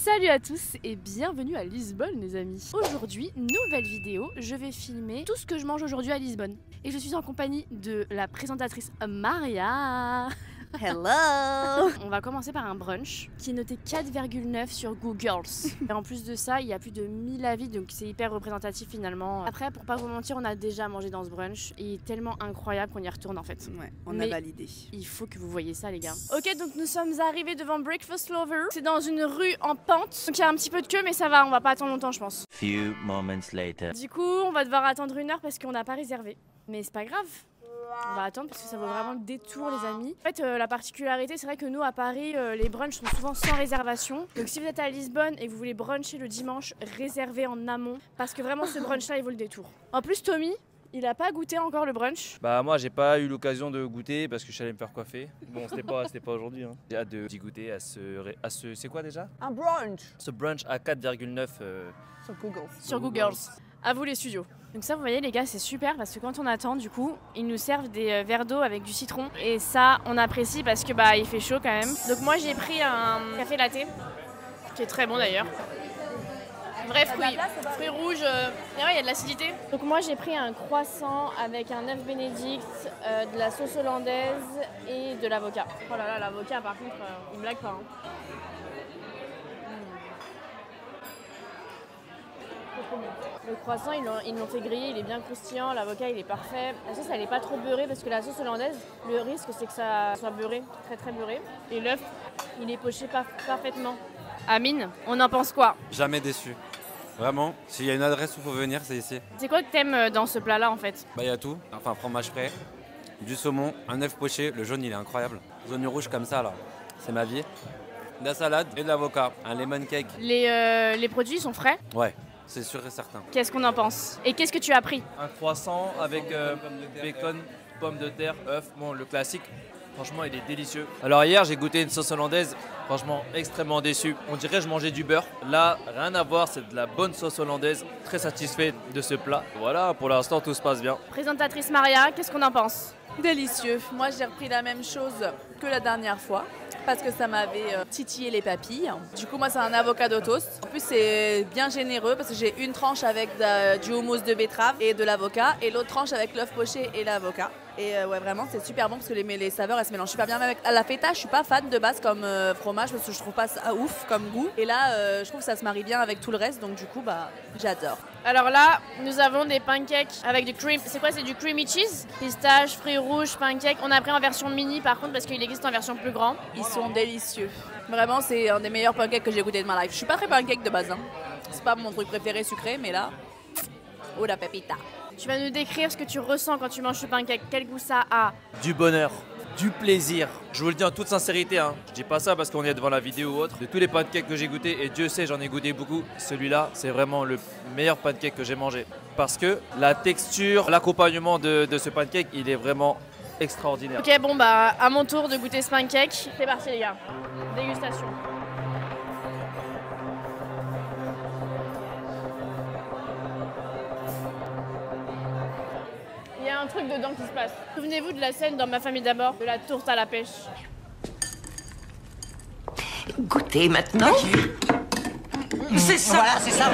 Salut à tous et bienvenue à Lisbonne les amis. Aujourd'hui, nouvelle vidéo, je vais filmer tout ce que je mange aujourd'hui à Lisbonne. Et je suis en compagnie de la présentatrice Maria. Hello. On va commencer par un brunch qui est noté 4,9 sur Google. Et en plus de ça, il y a plus de 1000 avis, donc c'est hyper représentatif finalement. Après, pour pas vous mentir, on a déjà mangé dans ce brunch et il est tellement incroyable qu'on y retourne en fait. Ouais, on a validé. Il faut que vous voyez ça les gars. Ok, donc nous sommes arrivés devant Breakfast Lover. C'est dans une rue en pente, donc il y a un petit peu de queue mais ça va, on va pas attendre longtemps je pense. Few moments later. Du coup, on va devoir attendre 1 heure parce qu'on n'a pas réservé. Mais c'est pas grave. On va attendre parce que ça vaut vraiment le détour les amis. En fait la particularité c'est vrai que nous à Paris les brunchs sont souvent sans réservation. Donc si vous êtes à Lisbonne et que vous voulez bruncher le dimanche, réservez en amont parce que vraiment ce brunch là il vaut le détour. En plus Tommy, il a pas goûté encore le brunch. Bah moi j'ai pas eu l'occasion de goûter parce que je suis allé me faire coiffer. Bon c'était pas aujourd'hui hein. J'ai hâte d'y goûter à ce c'est quoi déjà? Un brunch. Ce brunch à 4,9 sur Google. Sur Google. À vous les studios. Donc ça vous voyez les gars c'est super parce que quand on attend du coup ils nous servent des verres d'eau avec du citron et ça on apprécie parce que bah il fait chaud quand même. Donc moi j'ai pris un café latte qui est très bon d'ailleurs. Vrai fruits rouges, il y a de l'acidité. Donc moi j'ai pris un croissant avec un œuf bénédicte, de la sauce hollandaise et de l'avocat. Oh là là l'avocat par contre il me blague pas. Hein. Le croissant, ils l'ont fait griller, il est bien croustillant, l'avocat il est parfait. La sauce elle est pas trop beurrée parce que la sauce hollandaise, le risque c'est que ça soit beurré, très très beurré. Et l'œuf, il est poché parfaitement. Amine, on en pense quoi? Jamais déçu. Vraiment, s'il y a une adresse où il faut venir, c'est ici. C'est quoi que t'aimes dans ce plat là en fait? Bah il y a tout, enfin fromage frais, du saumon, un œuf poché, le jaune il est incroyable. Zone rouge comme ça là, c'est ma vie. De la salade et de l'avocat, un lemon cake. Les produits sont frais? Ouais. C'est sûr et certain. Qu'est-ce qu'on en pense? Et qu'est-ce que tu as pris? Un croissant avec bacon, pommes de terre, œufs, bon le classique. Franchement il est délicieux. Alors hier j'ai goûté une sauce hollandaise, franchement extrêmement déçu. On dirait que je mangeais du beurre. Là rien à voir, c'est de la bonne sauce hollandaise. Très satisfait de ce plat. Voilà, pour l'instant tout se passe bien. Présentatrice Maria, qu'est-ce qu'on en pense? Délicieux. Moi j'ai repris la même chose que la dernière fois parce que ça m'avait titillé les papilles. Du coup moi c'est un avocado toast. En plus c'est bien généreux parce que j'ai une tranche avec du houmous de betterave et de l'avocat et l'autre tranche avec l'œuf poché et l'avocat. Et ouais vraiment c'est super bon parce que les saveurs elles se mélangent super bien. Même avec la feta je suis pas fan de base comme fromage parce que je trouve pas ça ouf comme goût. Et là je trouve que ça se marie bien avec tout le reste donc du coup bah j'adore. Alors là, nous avons des pancakes avec du cream. C'est quoi? C'est du creamy cheese, pistache, fruits rouges, pancakes. On a pris en version mini par contre parce qu'il existe en version plus grand. Ils sont délicieux. Vraiment, c'est un des meilleurs pancakes que j'ai goûté de ma life. Je suis pas très pancake de base. Hein. C'est pas mon truc préféré sucré, mais là, oh la pépita. Tu vas nous décrire ce que tu ressens quand tu manges ce pancake. Quel goût ça a? Du bonheur, du plaisir. Je vous le dis en toute sincérité, hein. Je dis pas ça parce qu'on est devant la vidéo ou autre. De tous les pancakes que j'ai goûté, et Dieu sait j'en ai goûté beaucoup, celui-là c'est vraiment le meilleur pancake que j'ai mangé. Parce que la texture, l'accompagnement de ce pancake, il est vraiment extraordinaire. Ok bon bah à mon tour de goûter ce pancake. C'est parti les gars, dégustation. Il y a un truc dedans qui se passe. Souvenez-vous de la scène dans Ma famille d'abord, de la tourte à la pêche. Goûtez maintenant. C'est ça. Voilà, c'est ça.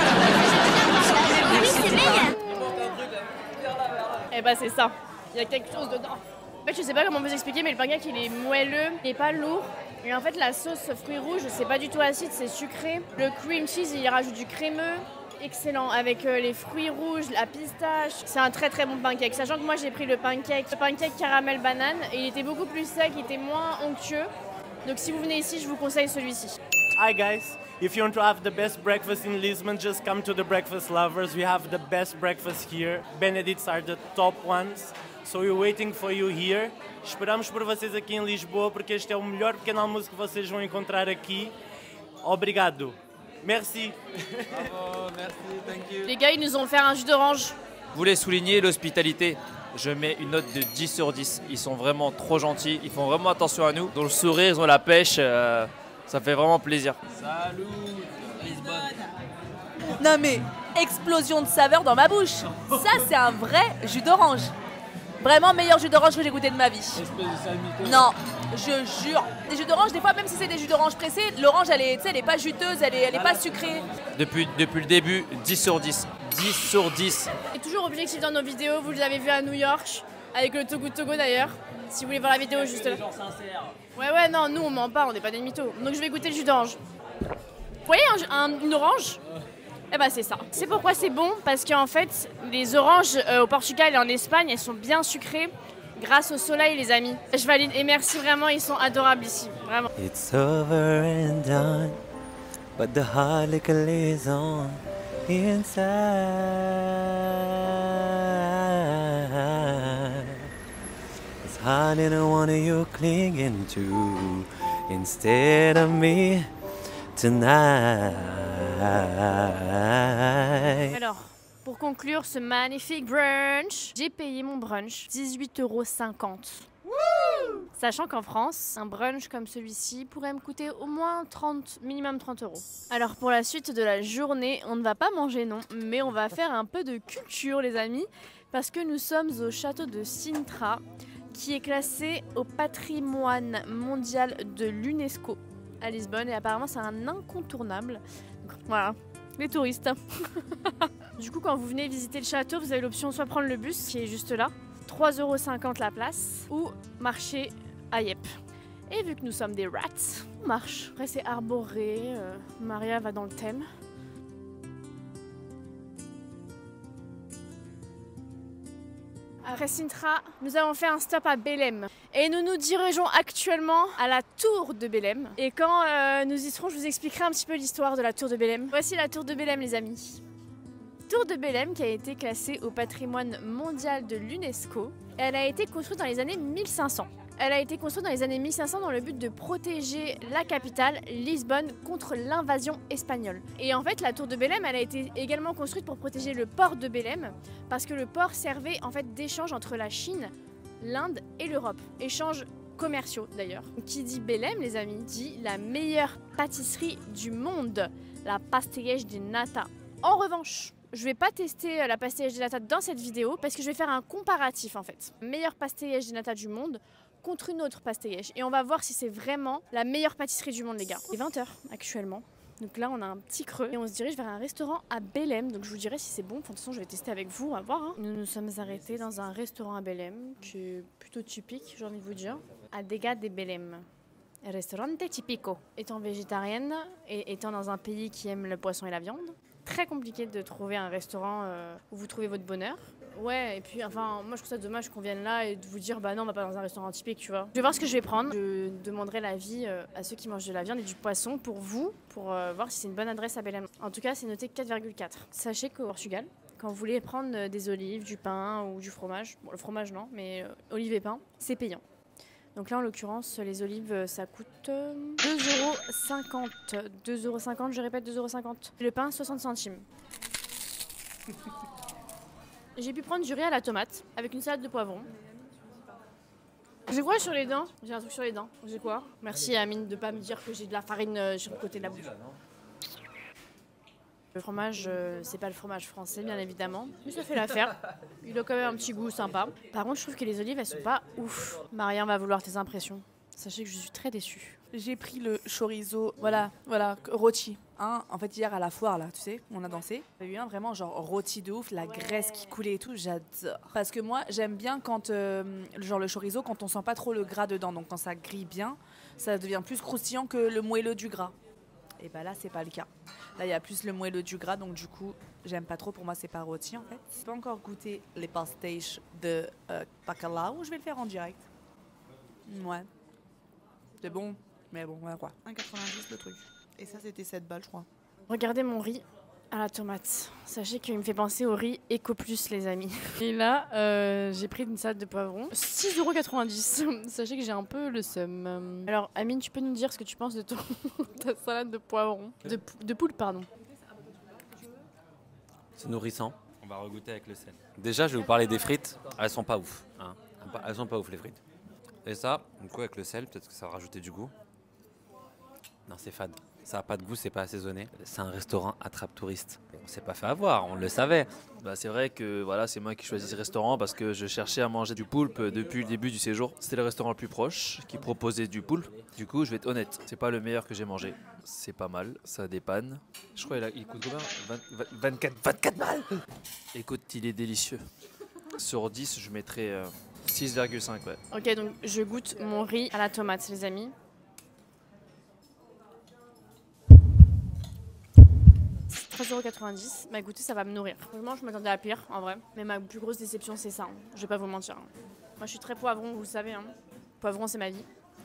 Oui, c'est meilleur. Eh bah c'est ça. Il y a quelque chose dedans. En fait, je sais pas comment vous expliquer, mais le pancake il est moelleux, il est pas lourd. Et en fait, la sauce fruits rouges, c'est pas du tout acide, c'est sucré. Le cream cheese, il rajoute du crémeux. Excellent, avec les fruits rouges, la pistache. C'est un très très bon pancake. Sachant que moi j'ai pris le pancake caramel banane et il était beaucoup plus sec, il était moins onctueux. Donc si vous venez ici, je vous conseille celui-ci. Hi guys, if you want to have the best breakfast in Lisbon, just come to the Breakfast Lovers. We have the best breakfast here. Benedicts are the top ones. So we're waiting for you here. Esperamos por vocês aqui em Lisboa porque este é o melhor pequeno almoço que vocês vão encontrar aqui. Obrigado. Merci. Bravo, merci, thank you. Les gars, ils nous ont offert un jus d'orange. Vous voulez souligner l'hospitalité? Je mets une note de 10 sur 10. Ils sont vraiment trop gentils, ils font vraiment attention à nous. Dans le sourire, ils ont la pêche, ça fait vraiment plaisir. Salut, Lisbonne. Non mais explosion de saveur dans ma bouche. Ça c'est un vrai jus d'orange. Vraiment meilleur jus d'orange que j'ai goûté de ma vie. Espèce de sale mytho. Non, Je jure. Les jus d'orange, des fois, même si c'est des jus d'orange pressés, l'orange, elle est pas juteuse, elle est pas sucrée. Depuis le début, 10 sur 10. 10 sur 10. On est toujours objectif dans nos vidéos, vous l'avez vu à New York, avec le Togo de Togo d'ailleurs. Si vous voulez voir la vidéo juste là. Ouais, non, nous on ment pas, on n'est pas des mythos. Donc je vais goûter le jus d'orange. Vous voyez une orange? Eh ben c'est ça. C'est pourquoi c'est bon, parce qu'en fait, les oranges au Portugal et en Espagne, elles sont bien sucrées grâce au soleil, les amis. Je valide et merci vraiment, ils sont adorables ici, vraiment. It's over and done, but the heart liquor lives on inside. It's hardly the one you're clinging to instead of me tonight. Alors, pour conclure ce magnifique brunch, j'ai payé mon brunch 18,50 €. Sachant qu'en France, un brunch comme celui-ci pourrait me coûter au moins minimum 30 €. Alors pour la suite de la journée, on ne va pas manger non, mais on va faire un peu de culture les amis, parce que nous sommes au château de Sintra, qui est classé au patrimoine mondial de l'UNESCO à Lisbonne, et apparemment c'est un incontournable. Donc, voilà, les touristes. Du coup, quand vous venez visiter le château, vous avez l'option soit prendre le bus qui est juste là, 3,50 € la place, ou marcher à Yep. Et vu que nous sommes des rats, on marche. Après c'est arboré, Maria va dans le thème. Après Sintra, nous avons fait un stop à Belém. Et nous nous dirigeons actuellement à la tour de Belém. Et quand nous y serons, je vous expliquerai un petit peu l'histoire de la tour de Belém. Voici la tour de Belém les amis. Tour de Belém qui a été classée au patrimoine mondial de l'UNESCO. Elle a été construite dans les années 1500. Elle a été construite dans les années 1500 dans le but de protéger la capitale, Lisbonne, contre l'invasion espagnole. Et en fait, la tour de Belém, elle a été également construite pour protéger le port de Belém, parce que le port servait en fait d'échange entre la Chine, l'Inde et l'Europe. Échanges commerciaux d'ailleurs. Qui dit Belém, les amis, dit la meilleure pâtisserie du monde, la pastéis de nata. En revanche, je vais pas tester la pastéis de nata dans cette vidéo parce que je vais faire un comparatif en fait. Meilleure pastéis de nata du monde contre une autre pastéis. Et on va voir si c'est vraiment la meilleure pâtisserie du monde les gars. Il est 20 h actuellement. Donc là on a un petit creux et on se dirige vers un restaurant à Belém. Donc je vous dirai si c'est bon. Enfin, de toute façon je vais tester avec vous, on va voir. Hein. Nous nous sommes arrêtés dans un restaurant à Belém qui est plutôt typique, j'ai envie de vous dire. Adega de Belém. Restaurante tipico. Étant végétarienne et étant dans un pays qui aime le poisson et la viande, très compliqué de trouver un restaurant où vous trouvez votre bonheur. Ouais, et puis enfin, moi je trouve ça dommage qu'on vienne là et de vous dire bah non, on va pas dans un restaurant typique, tu vois. Je vais voir ce que je vais prendre. Je demanderai l'avis à ceux qui mangent de la viande et du poisson pour vous, pour voir si c'est une bonne adresse à Belém. En tout cas, c'est noté 4,4. Sachez qu'au Portugal, quand vous voulez prendre des olives, du pain ou du fromage, bon le fromage non, mais olives et pain, c'est payant. Donc là, en l'occurrence, les olives, ça coûte 2,50 €. 2,50 €, je répète, 2,50 €. Le pain, 60 centimes. J'ai pu prendre du riz à la tomate avec une salade de poivrons. J'ai quoi sur les dents? J'ai un truc sur les dents. J'ai quoi? Merci Amine de pas me dire que j'ai de la farine sur le côté de la bouche. Le fromage, c'est pas le fromage français, bien évidemment, mais ça fait l'affaire. Il a quand même un petit goût sympa. Par contre, je trouve que les olives, elles sont pas ouf. Marianne va vouloir tes impressions. Sachez que je suis très déçue. J'ai pris le chorizo, voilà, rôti. Hein, en fait, hier à la foire, là, tu sais, on a dansé. Il y a eu un vraiment genre rôti de ouf, la graisse qui coulait et tout, j'adore. Parce que moi, j'aime bien quand, genre le chorizo, quand on sent pas trop le gras dedans. Donc quand ça grille bien, ça devient plus croustillant que le moelleux du gras. Et bah là, c'est pas le cas. Là, il y a plus le moelleux du gras, donc du coup, j'aime pas trop. Pour moi, c'est pas rôti, en fait. J'ai pas encore goûté les pastéis de bacalao, je vais le faire en direct. Ouais. C'est bon, mais bon, voilà quoi. 1,90 le truc. Et ça, c'était 7 balles, je crois. Regardez mon riz à la tomate. Sachez qu'il me fait penser au riz Eco Plus, les amis. Et là, j'ai pris une salade de poivrons. 6,90 €. Sachez que j'ai un peu le seum. Alors, Amine, tu peux nous dire ce que tu penses de ta salade de poivrons? De poule, pardon. C'est nourrissant. On va regoûter avec le sel. Déjà, je vais vous parler des frites. Elles sont pas ouf. Hein. Elles sont pas ouf, les frites. Et ça, du coup, avec le sel, peut-être que ça va rajouter du goût. Non, c'est fade. Ça a pas de goût, c'est pas assaisonné. C'est un restaurant attrape-touriste. On s'est pas fait avoir, on le savait. Bah, c'est vrai que voilà, c'est moi qui choisis ce restaurant parce que je cherchais à manger du poulpe depuis le début du séjour. C'était le restaurant le plus proche qui proposait du poulpe. Du coup, je vais être honnête, c'est pas le meilleur que j'ai mangé. C'est pas mal, ça dépanne. Je crois il coûte combien 24 balles. Écoute, il est délicieux. Sur 10, je mettrais 6,5, ouais. Ok, donc je goûte mon riz à la tomate, les amis. 3,90 €. Bah écoutez, ça va me nourrir. Franchement, je m'attendais à pire, en vrai. Mais ma plus grosse déception, c'est ça. Hein. Je vais pas vous mentir. Hein. Moi, je suis très poivron, vous le savez. Hein. Poivron, c'est ma vie.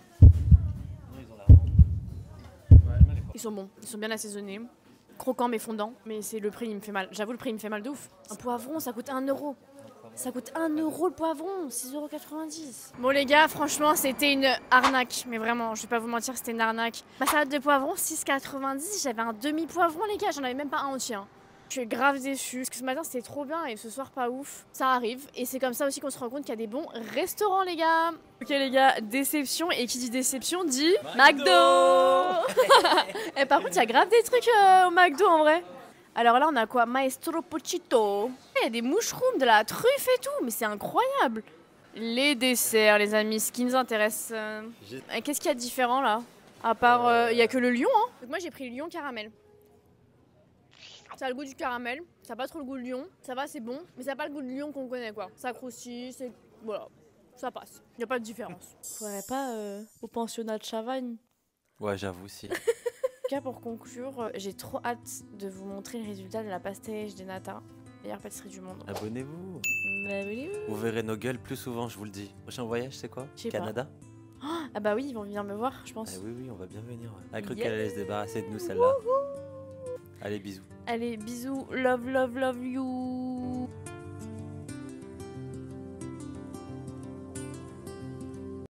Ils sont bons, ils sont bien assaisonnés. Croquants mais fondants. Mais c'est le prix, il me fait mal. J'avoue, le prix, il me fait mal de ouf. Un poivron, ça coûte 1 €. Ça coûte 1 € le poivron, 6,90 €. Bon les gars, franchement, c'était une arnaque. Mais vraiment, je vais pas vous mentir, c'était une arnaque. Ma salade de poivron, 6,90 €. J'avais un demi-poivron les gars, j'en avais même pas un entier. Hein. Je suis grave déçue. Parce que ce matin, c'était trop bien et ce soir, pas ouf. Ça arrive. Et c'est comme ça aussi qu'on se rend compte qu'il y a des bons restaurants les gars. Ok les gars, déception. Et qui dit déception dit McDo. Et par contre, il y a grave des trucs au McDo en vrai. Alors là, on a quoi? Maestro Pochito. Il y a des mushrooms, de la truffe et tout, mais c'est incroyable. Les desserts, les amis, ce qui nous intéresse. Qu'est-ce qu'il y a de différent là? À part, il y a que le lion. Hein. Donc moi, j'ai pris le lion caramel. Ça a le goût du caramel, ça n'a pas trop le goût de lion. Ça va, c'est bon, mais ça n'a pas le goût de lion qu'on connaît quoi. Ça croustille, c'est... Voilà, ça passe. Il n'y a pas de différence. Faudrait pas au pensionnat de Chavagne? Ouais, j'avoue si. En tout cas, pour conclure, j'ai trop hâte de vous montrer le résultat de la pastèche des nata, meilleure pâtisserie du monde. Abonnez-vous. Abonnez-vous. Vous verrez nos gueules plus souvent, je vous le dis. Prochain voyage, c'est quoi? Je sais pas. Canada? Ah bah oui, ils vont venir me voir, je pense. Ah oui, on va bien venir. Ouais. Elle a cru qu'elle allait se débarrasser de nous, celle-là. Allez, bisous. Allez, bisous, love, love, love you.